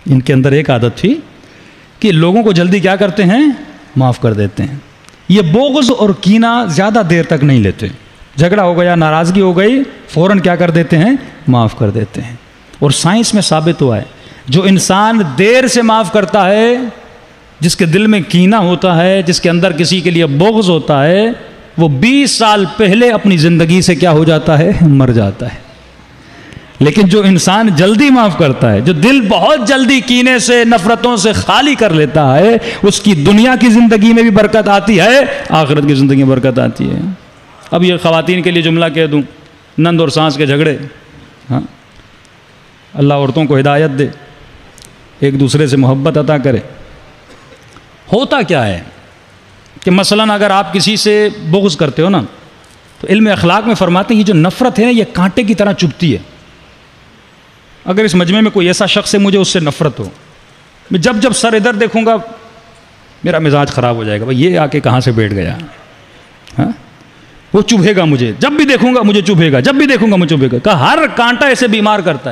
ان کے اندر ایک عادت تھی کہ لوگوں کو جلدی کیا کرتے ہیں؟ معاف کر دیتے ہیں. یہ بغض اور کینہ زیادہ دیر تک نہیں لیتے. جھگڑا ہو گیا، ناراضگی ہو گئی، فوراً کیا کر دیتے ہیں؟ معاف کر دیتے ہیں. اور سائنس میں ثابت ہوا ہے جو انسان دیر سے معاف کرتا ہے، جس کے دل میں کینہ ہوتا ہے، جس کے اندر کسی کے لیے بغض ہوتا ہے، وہ 20 سال پہلے اپنی زندگی سے کیا ہو جاتا ہے؟ مر جاتا ہے. لیکن جو انسان جلدی معاف کرتا ہے، جو دل بہت جلدی کینے سے، نفرتوں سے خالی کر لیتا ہے، اس کی دنیا کی زندگی میں بھی برکت آتی ہے، آخرت کی زندگی میں برکت آتی ہے. اب یہ خواتین کے لیے جملہ کہہ دوں، نند اور ساس کے جھگڑے، ہاں، اللہ عورتوں کو ہدایت دے، ایک دوسرے سے محبت عطا کرے. ہوتا کیا ہے کہ مثلاً اگر آپ کسی سے بغض کرتے ہو نا، تو علم اخلاق میں فرماتے ہیں یہ جو نفرت ہے نا، یہ کانٹے کی طرح چبھتی ہے. اگر اس مجمع میں کوئی ایسا شخص ہے مجھے اس سے نفرت ہو، میں جب سر ادھر دیکھوں گا میرا مزاج خراب ہو جائے گا، بھائی یہ آ کے کہاں سے بیٹھ گیا، ہاں، وہ چبھے گا مجھے، جب بھی دیکھوں گا مجھے چبھے گا، جب بھی دیکھوں گا مجھے چبھے گا. کہ ہر کانٹا ایسے بیمار کرتا ہے.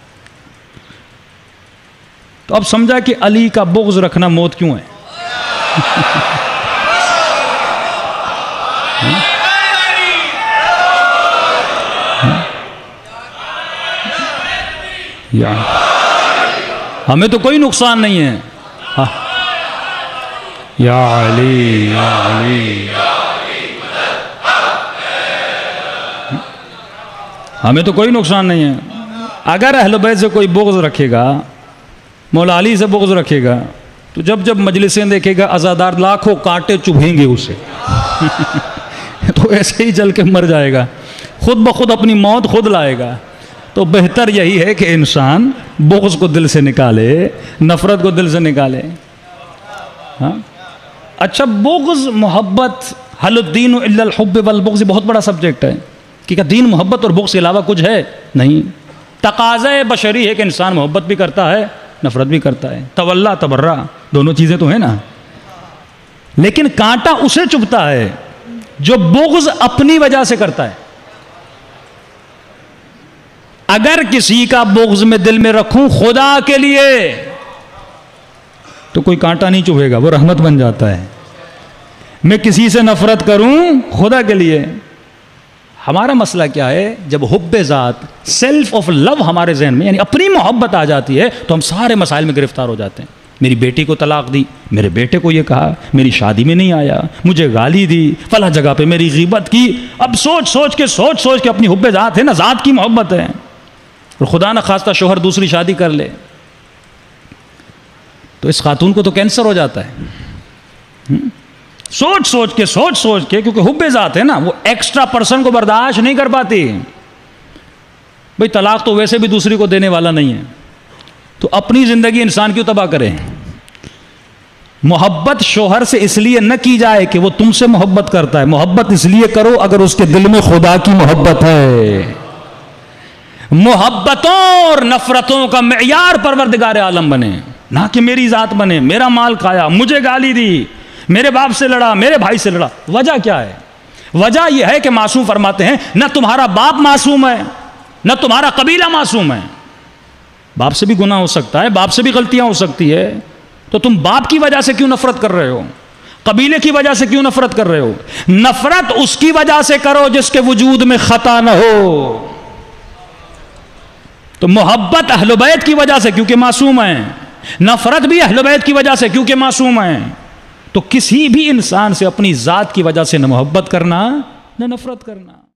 تو اب سمجھا کہ علی کا بغض رکھنا موت کیوں ہے. ہمیں تو کوئی نقصان نہیں ہے. یا علی یا علی، ہمیں تو کوئی نقصان نہیں ہے. اگر اہل بیت سے کوئی بغض رکھے گا، مولا علی سے بغض رکھے گا، تو جب مجلسیں دیکھے گا عزادار لاکھوں کانٹے چبھیں گے اسے. تو ایسے ہی جل کے مر جائے گا، خود بخود اپنی موت خود لائے گا. تو بہتر یہی ہے کہ انسان بغض کو دل سے نکالے، نفرت کو دل سے نکالے. ہاں اچھا، بغض، محبت، حل الدین الا الحب والبغض بہت بڑا سبجیکٹ ہے کہ کیا دین محبت اور بغض کے علاوہ کچھ ہے؟ نہیں. تقاضۂ بشری ہے کہ انسان محبت بھی کرتا ہے، نفرت بھی کرتا ہے. تولا تبرا دونوں چیزیں تو ہیں نا. لیکن کانٹا اسے چبھتا ہے جو بغض اپنی وجہ سے کرتا ہے. اگر کسی کا بغض میں دل میں رکھوں خدا کے لیے تو کوئی کانٹا نہیں چبھے گا، وہ رحمت بن جاتا ہے. میں کسی سے نفرت کروں خدا کے لیے. ہمارا مسئلہ کیا ہے؟ جب حب ذات، سیلف آف لو ہمارے ذہن میں، یعنی اپنی محبت آ جاتی ہے، تو ہم سارے مسائل میں گرفتار ہو جاتے ہیں. میری بیٹی کو طلاق دی، میرے بیٹے کو یہ کہا، میری شادی میں نہیں آیا، مجھے گالی دی، فلاں جگہ پہ میری غیبت کی. اب سوچ کے اپنی حب ذات ہے نا، ذات کی محبت ہے، اور خدا نہ خواستہ شوہر دوسری شادی کر لے تو اس خاتون کو تو کینسر ہو جاتا ہے. سوچ کے کیونکہ حب ذات ہے نا، وہ ایکسٹرا پرسن کو برداشت نہیں کر پاتی. بھئی طلاق تو ویسے بھی دوسری کو دینے والا نہیں ہے، تو اپنی زندگی انسان کیوں تباہ کرے. محبت شوہر سے اس لیے نہ کی جائے کہ وہ تم سے محبت کرتا ہے، محبت اس لیے کرو اگر اس کے دل میں خدا کی محبت ہے. محبتوں اور نفرتوں کا معیار پروردگار عالم بنے، نہ کہ میری ذات بنے. میرا مال کھایا، مجھے گالی دی، میرے باپ سے لڑا، میرے بھائی سے لڑا. وجہ کیا ہے؟ وجہ یہ ہے کہ معصوم فرماتے ہیں نہ تمہارا باپ معصوم ہے، نہ تمہارا قبیلہ معصوم ہے. باپ سے بھی گناہ ہو سکتا ہے، باپ سے بھی غلطیاں ہو سکتی ہے. تو تم باپ کی وجہ سے کیوں نفرت کر رہے ہو؟ قبیلے کی وجہ سے کیوں نفرت کر رہے ہو؟ نفرت اس کی وجہ سے کرو جس کے وجود میں خطا نہ ہو. تو محبت اہل بیت کی وجہ سے کیونکہ معصوم ہیں، نفرت بھی اہل بیت کی وجہ سے کیونکہ معصوم ہیں. تو کسی بھی انسان سے اپنی ذات کی وجہ سے نہ محبت کرنا نہ نفرت کرنا.